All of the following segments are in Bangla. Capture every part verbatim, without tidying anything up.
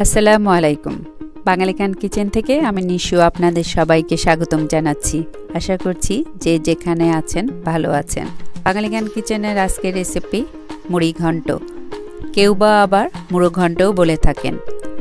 আসসালামু আলাইকুম। বাঙালি কান কিচেন থেকে আমি নিশু আপনাদের সবাইকে স্বাগতম জানাচ্ছি। আশা করছি যে যেখানে আছেন ভালো আছেন। বাঙালি কান কিচেনের আজকের রেসিপি মুড়ি ঘন্ট, কেউ বা আবার মুড়ো ঘন্টও বলে থাকেন।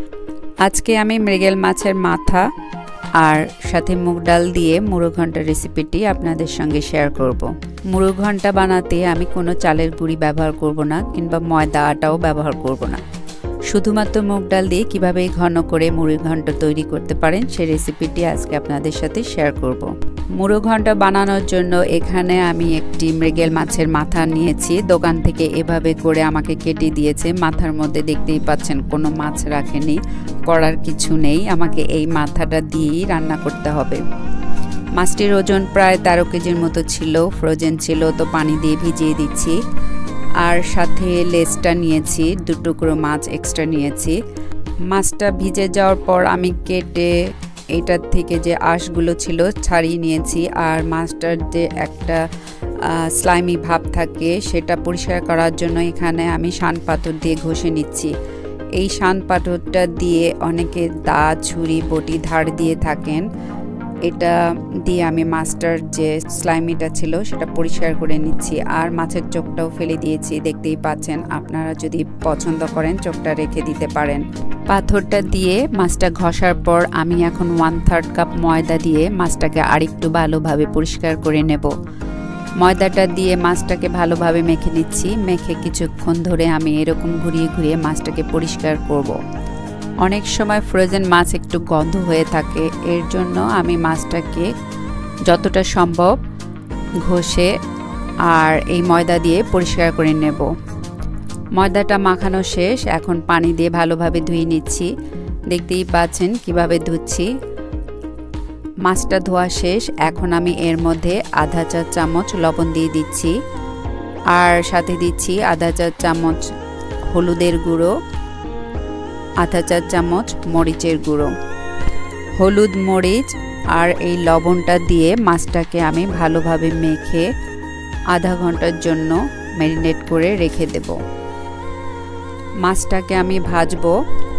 আজকে আমি মৃগেল মাছের মাথা আর সাথে মুগ ডাল দিয়ে মুড়ো ঘন্টার রেসিপিটি আপনাদের সঙ্গে শেয়ার করব। মুড়ো ঘন্টা বানাতে আমি কোনো চালের গুঁড়ি ব্যবহার করব না, কিংবা ময়দা আটাও ব্যবহার করব না। শুধুমাত্র মুগ ডাল দিয়ে কীভাবে ঘন করে মুড়ি ঘন্ট তৈরি করতে পারেন সেই রেসিপিটি আজকে আপনাদের সাথে শেয়ার করব। মুড়ো ঘন্ট বানানোর জন্য এখানে আমি একটি মৃগেল মাছের মাথা নিয়েছি। দোকান থেকে এভাবে করে আমাকে কেটে দিয়েছে। মাথার মধ্যে দেখতেই পাচ্ছেন কোনো মাছ রাখেনি, করার কিছু নেই। আমাকে এই মাথাটা দিয়েই রান্না করতে হবে। মাছটির ওজন প্রায় তেরো কেজির মতো ছিল, ফ্রোজেন ছিল, তো পানি দিয়ে ভিজিয়ে দিচ্ছি। আর সাথে লেজটা নিয়েছি, দু টুকরো মাছ এক্সট্রা নিয়েছি। মাছটা ভিজে যাওয়ার পর আমি কেটে এটার থেকে যে আঁশগুলো ছিল ছাড়িয়ে নিয়েছি। আর মাছটার যে একটা স্লাইমি ভাব থাকে সেটা পরিষ্কার করার জন্য এখানে আমি শান পাথর দিয়ে ঘষে নিচ্ছি। এই শান পাথরটা দিয়ে অনেকে দা, ছুরি, বটি ধার দিয়ে থাকেন। এটা দিয়ে আমি মাছটার যে স্লাইমিটা ছিল সেটা পরিষ্কার করে নিচ্ছি। আর মাছের চোখটাও ফেলে দিয়েছি, দেখতেই পাচ্ছেন। আপনারা যদি পছন্দ করেন চোখটা রেখে দিতে পারেন। পাথরটা দিয়ে মাছটা ঘষার পর আমি এখন ওয়ান থার্ড কাপ ময়দা দিয়ে মাছটাকে আরেকটু ভালোভাবে পরিষ্কার করে নেব। ময়দাটা দিয়ে মাছটাকে ভালোভাবে মেখে নিচ্ছি। মেখে কিছুক্ষণ ধরে আমি এরকম ঘুরিয়ে ঘুরিয়ে মাছটাকে পরিষ্কার করব। অনেক সময় ফ্রোজেন মাছ একটু গন্ধ হয়ে থাকে, এর জন্য আমি মাছটাকে যতটা সম্ভব ঘষে আর এই ময়দা দিয়ে পরিষ্কার করে নেব। ময়দাটা মাখানো শেষ, এখন পানি দিয়ে ভালোভাবে ধুয়ে নিচ্ছি। দেখতেই পাচ্ছেন কিভাবে ধুচ্ছি। মাছটা ধোয়া শেষ, এখন আমি এর মধ্যে আধা চা চামচ লবণ দিয়ে দিচ্ছি। আর সাথে দিচ্ছি আধা চা চামচ হলুদের গুঁড়ো, আধা চা চামচ মরিচের গুঁড়ো। হলুদ, মরিচ আর এই লবণটা দিয়ে মাছটাকে আমি ভালোভাবে মেখে আধা ঘন্টার জন্য ম্যারিনেট করে রেখে দেব। মাছটাকে আমি ভাজবো।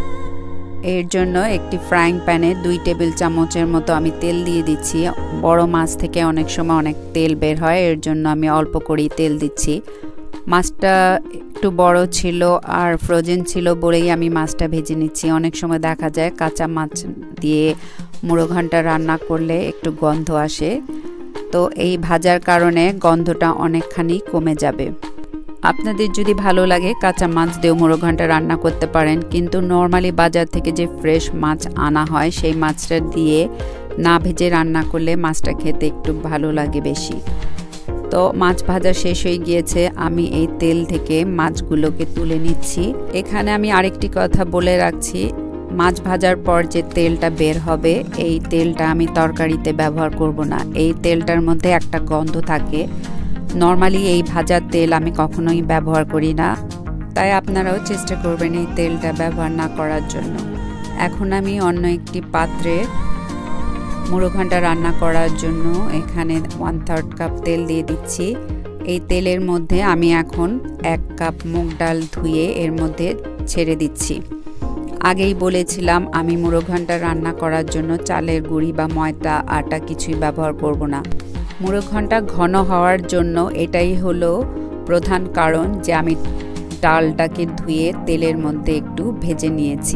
এর জন্য একটি ফ্রাইং প্যানে দুই টেবিল চামচের মতো আমি তেল দিয়ে দিচ্ছি। বড় মাছ থেকে অনেক সময় অনেক তেল বের হয়, এর জন্য আমি অল্প করেই তেল দিচ্ছি। মাছটা একটু বড় ছিল আর ফ্রোজেন ছিল বলেই আমি মাছটা ভেজে নিচ্ছি। অনেক সময় দেখা যায় কাঁচা মাছ দিয়ে মুড়ো ঘন্টা রান্না করলে একটু গন্ধ আসে, তো এই ভাজার কারণে গন্ধটা অনেকখানি কমে যাবে। আপনাদের যদি ভালো লাগে কাঁচা মাছ দিয়েও মুড়ো ঘন্টা রান্না করতে পারেন, কিন্তু নর্মালি বাজার থেকে যে ফ্রেশ মাছ আনা হয় সেই মাছটা দিয়ে না ভেজে রান্না করলে মাছটা খেতে একটু ভালো লাগে বেশি। তো মাছ ভাজা শেষ হয়ে গিয়েছে, আমি এই তেল থেকে মাছগুলোকে তুলে নিচ্ছি। এখানে আমি আরেকটি কথা বলে রাখছি, মাছ ভাজার পর যে তেলটা বের হবে এই তেলটা আমি তরকারিতে ব্যবহার করব না। এই তেলটার মধ্যে একটা গন্ধ থাকে। নর্মালি এই ভাজার তেল আমি কখনোই ব্যবহার করি না, তাই আপনারাও চেষ্টা করবেন এই তেলটা ব্যবহার না করার জন্য। এখন আমি অন্য একটি পাত্রে মুড়ো ঘন্টা রান্না করার জন্য এখানে ওয়ান থার্ড কাপ তেল দিয়ে দিচ্ছি। এই তেলের মধ্যে আমি এখন এক কাপ মুগ ডাল ধুয়ে এর মধ্যে ছেড়ে দিচ্ছি। আগেই বলেছিলাম আমি মুড়ো ঘন্টা রান্না করার জন্য চালের গুঁড়ি বা ময়দা, আটা কিছুই ব্যবহার করব না। মুড়ো ঘন্টা ঘন হওয়ার জন্য এটাই হলো প্রধান কারণ যে আমি ডালটাকে ধুয়ে তেলের মধ্যে একটু ভেজে নিয়েছি।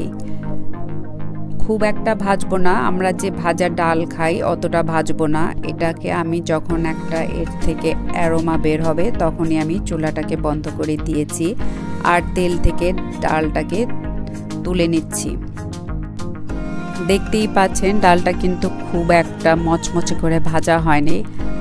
খুব একটা ভাজবো না, আমরা যে ভাজা ডাল খাই অতটা ভাজবো না। এটাকে আমি যখন একটা এর থেকে অ্যারোমা বের হবে তখনই আমি চুলাটাকে বন্ধ করে দিয়েছি আর তেল থেকে ডালটাকে তুলে নিচ্ছি। দেখতেই পাচ্ছেন ডালটা কিন্তু খুব একটা মচমচে করে ভাজা হয়নি।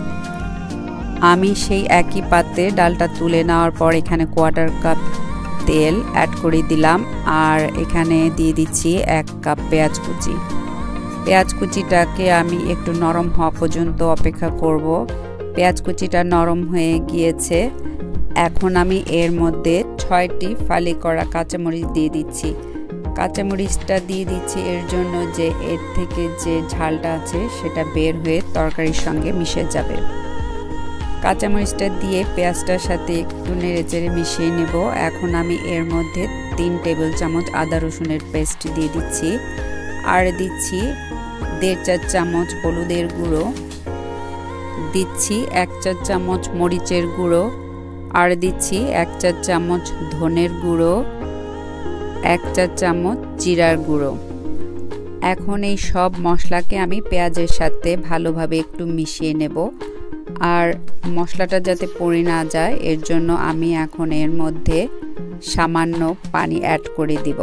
আমি সেই একই পাত্রে ডালটা তুলে নেওয়ার পর এখানে কোয়ার্টার কাপ তেল অ্যাড করে দিলাম। আর এখানে দিয়ে দিচ্ছি এক কাপ পেঁয়াজ কুচি। পেঁয়াজ কুচিটাকে আমি একটু নরম হওয়া পর্যন্ত অপেক্ষা করব। পেঁয়াজ কুচিটা নরম হয়ে গিয়েছে, এখন আমি এর মধ্যে ছয়টি ফালি করা কাঁচামরিচ দিয়ে দিচ্ছি। কাঁচামরিচটা দিয়ে দিচ্ছি এর জন্য যে এর থেকে যে ঝালটা আছে সেটা বের হয়ে তরকারির সঙ্গে মিশে যাবে। কাঁচামরিচটা দিয়ে পেঁয়াজটার সাথে একটু নেড়েচেড়ে মিশিয়ে নেব। এখন আমি এর মধ্যে তিন টেবিল চামচ আদা রসুনের পেস্ট দিয়ে দিচ্ছি, আর দিচ্ছি দেড় চার চামচ হলুদের গুঁড়ো, দিচ্ছি এক চার চামচ মরিচের গুঁড়ো, আর দিচ্ছি এক চার চামচ ধনের গুঁড়ো, এক চার চামচ জিরার গুঁড়ো। এখন এই সব মশলাকে আমি পেঁয়াজের সাথে ভালোভাবে একটু মিশিয়ে নেব, আর মশলাটা যাতে পড়ে না যায় এর জন্য আমি এখন এর মধ্যে সামান্য পানি অ্যাড করে দিব।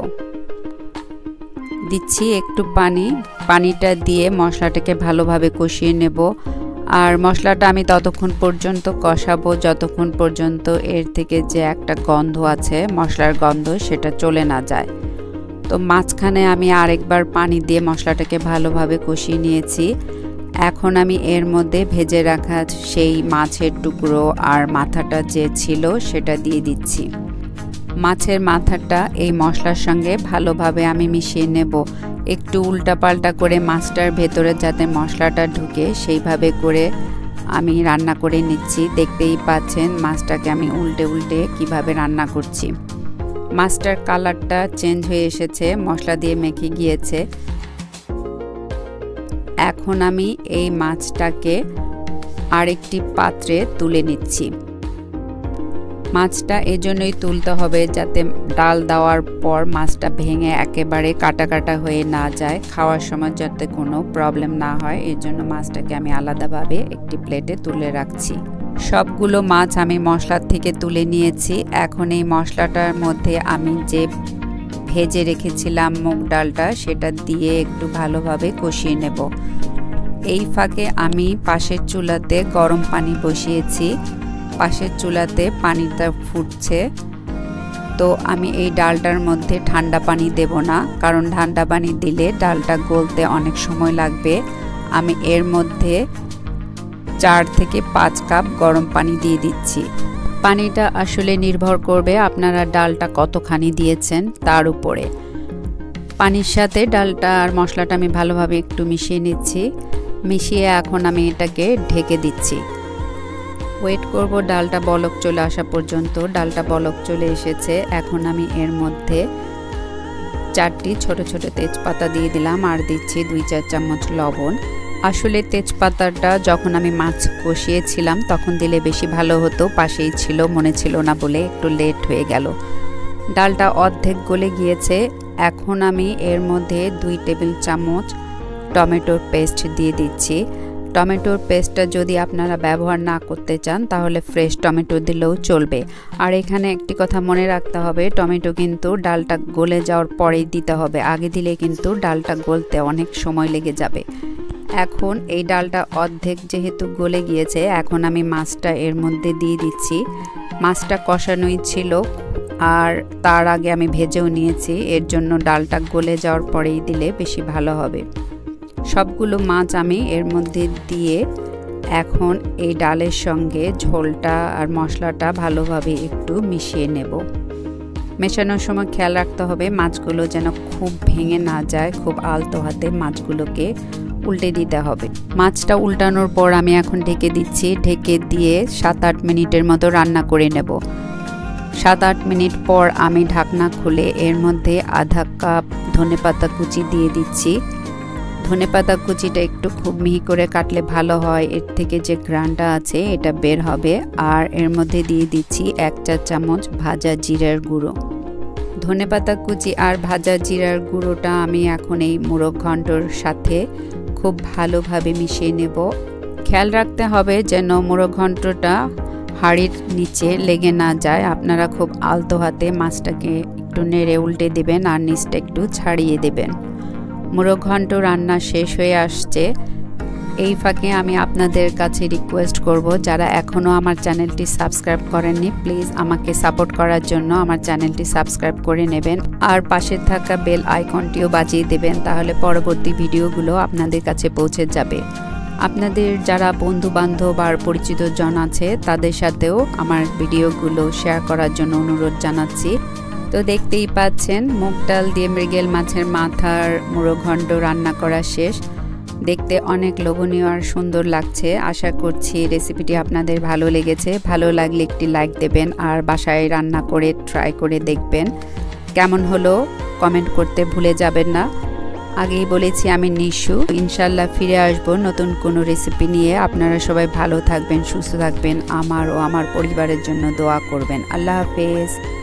দিচ্ছি একটু পানি, পানিটা দিয়ে মশলাটাকে ভালোভাবে কষিয়ে নেব। আর মশলাটা আমি ততক্ষণ পর্যন্ত কষাবো যতক্ষণ পর্যন্ত এর থেকে যে একটা গন্ধ আছে, মশলার গন্ধ, সেটা চলে না যায়। তো মাঝখানে আমি আরেকবার পানি দিয়ে মশলাটাকে ভালোভাবে কষিয়ে নিয়েছি। এখন আমি এর মধ্যে ভেজে রাখা সেই মাছের টুকরো আর মাথাটা যে ছিল সেটা দিয়ে দিচ্ছি। মাছের মাথাটা এই মশলার সঙ্গে ভালোভাবে আমি মিশিয়ে নেব। একটু উল্টাপাল্টা করে মাছটার ভেতরে যাতে মশলাটা ঢুকে সেইভাবে করে আমি রান্না করে নিচ্ছি। দেখতেই পাচ্ছেন মাছটাকে আমি উল্টে উল্টে কিভাবে রান্না করছি। মাছটার কালারটা চেঞ্জ হয়ে এসেছে, মশলা দিয়ে মেখে গিয়েছে। এখন আমি এই মাছটাকে আরেকটি পাত্রে তুলে নিচ্ছি। মাছটা এজন্যই তুলতে হবে যাতে ডাল দেওয়ার পর মাছটা ভেঙে একেবারে কাটা কাটা হয়ে না যায়, খাওয়ার সময় যাতে কোনো প্রবলেম না হয়, এর জন্য মাছটাকে আমি আলাদাভাবে একটি প্লেটে তুলে রাখছি। সবগুলো মাছ আমি মশলার থেকে তুলে নিয়েছি। এখন এই মশলাটার মধ্যে আমি যে ভেজে রেখেছিলাম মুগ ডালটা সেটা দিয়ে একটু ভালোভাবে কষিয়ে নেব। এই ফাঁকে আমি পাশের চুলাতে গরম পানি বসিয়েছি, পাশের চুলাতে পানিটা ফুটছে। তো আমি এই ডালটার মধ্যে ঠান্ডা পানি দেব না, কারণ ঠান্ডা পানি দিলে ডালটা গলতে অনেক সময় লাগবে। আমি এর মধ্যে চার থেকে পাঁচ কাপ গরম পানি দিয়ে দিচ্ছি। পানিটা আসলে নির্ভর করবে আপনারা ডালটা কতখানি দিয়েছেন তার উপরে। পানির সাথে ডালটা আর মশলাটা আমি ভালোভাবে একটু মিশিয়ে নিচ্ছি। মিশিয়ে এখন আমি এটাকে ঢেকে দিচ্ছি। ওয়েট করব ডালটা বলক চলে আসা পর্যন্ত। ডালটা বলক চলে এসেছে। এখন আমি এর মধ্যে চারটি ছোট ছোট তেজপাতা দিয়ে দিলাম, আর দিচ্ছি দুই চার চামচ লবণ। আসলে তেজপাতাটা যখন আমি মাছ কষিয়েছিলাম তখন দিলে বেশি ভালো হতো, পাশেই ছিল, মনে ছিল না বলে একটু লেট হয়ে গেল। ডালটা অর্ধেক গলে গিয়েছে। এখন আমি এর মধ্যে দুই টেবিল চামচ টমেটোর পেস্ট দিয়ে দিচ্ছি। টমেটোর পেস্টটা যদি আপনারা ব্যবহার না করতে চান তাহলে ফ্রেশ টমেটো দিলেও চলবে। আর এখানে একটি কথা মনে রাখতে হবে, টমেটো কিন্তু ডালটা গলে যাওয়ার পরেই দিতে হবে, আগে দিলে কিন্তু ডালটা গলতে অনেক সময় লেগে যাবে। এখন এই ডালটা অর্ধেক যেহেতু গলে গিয়েছে, এখন আমি মাছটা এর মধ্যে দিয়ে দিচ্ছি। মাছটা কষানোই ছিল আর তার আগে আমি ভেজেও নিয়েছি, এর জন্য ডালটা গলে যাওয়ার পরেই দিলে বেশি ভালো হবে। সবগুলো মাছ আমি এর মধ্যে দিয়ে এখন এই ডালের সঙ্গে ঝোলটা আর মশলাটা ভালোভাবে একটু মিশিয়ে নেব। মেশানোর সময় খেয়াল রাখতে হবে মাছগুলো যেন খুব ভেঙে না যায়, খুব আলতো হাতে মাছগুলোকে উল্টে দিতে হবে। মাছটা উল্টানোর পর আমি এখন ঢেকে দিচ্ছি। ঢেকে দিয়ে সাত আট মিনিটের মতো রান্না করে নেব। সাত আট মিনিট পর আমি ঢাকনা খুলে এর মধ্যে আধা কাপ ধনেপাতা কুচি দিয়ে দিচ্ছি। ধনেপাতা কুচিটা একটু খুব মিহি করে কাটলে ভালো হয়, এর থেকে যে ঘ্রাণটা আছে এটা বের হবে। আর এর মধ্যে দিয়ে দিচ্ছি এক চা চামচ ভাজা জিরার গুঁড়ো। ধনেপাতা কুচি আর ভাজা জিরার গুঁড়োটা আমি এখন এই মুরো ঘন্টর সাথে খুব ভালোভাবে মিশিয়ে নেব। খেয়াল রাখতে হবে যেন মুরো ঘন্টটা হাঁড়ির নিচে লেগে না যায়। আপনারা খুব আলতো হাতে মাছটাকে একটু নেড়ে উল্টে দেবেন আর নিচটা একটু ছাড়িয়ে দেবেন। মুরো ঘন্ট রান্না শেষ হয়ে আসছে। এই ফাঁকে আমি আপনাদের কাছে রিকোয়েস্ট করব, যারা এখনও আমার চ্যানেলটি সাবস্ক্রাইব করেননি প্লিজ আমাকে সাপোর্ট করার জন্য আমার চ্যানেলটি সাবস্ক্রাইব করে নেবেন, আর পাশে থাকা বেল আইকনটিও বাজিয়ে দেবেন, তাহলে পরবর্তী ভিডিওগুলো আপনাদের কাছে পৌঁছে যাবে। আপনাদের যারা বন্ধু বান্ধব আর পরিচিত জন আছে তাদের সাথেও আমার ভিডিওগুলো শেয়ার করার জন্য অনুরোধ জানাচ্ছি। তো দেখতেই পাচ্ছেন মুগ ডাল দিয়ে মৃগেল মাছের মাথার মুরো ঘন্ট রান্না করা শেষ। দেখতে অনেক লোভনীয় আর সুন্দর লাগছে। আশা করছি রেসিপিটি আপনাদের ভালো লেগেছে। ভালো লাগলে একটি লাইক দেবেন আর বাসায় রান্না করে ট্রাই করে দেখবেন। কেমন হলো কমেন্ট করতে ভুলে যাবেন না। আগেই বলেছি আমি নিশু, ইনশাল্লাহ ফিরে আসব নতুন কোনো রেসিপি নিয়ে। আপনারা সবাই ভালো থাকবেন, সুস্থ থাকবেন, আমার ও আমার পরিবারের জন্য দোয়া করবেন। আল্লাহ হাফেজ।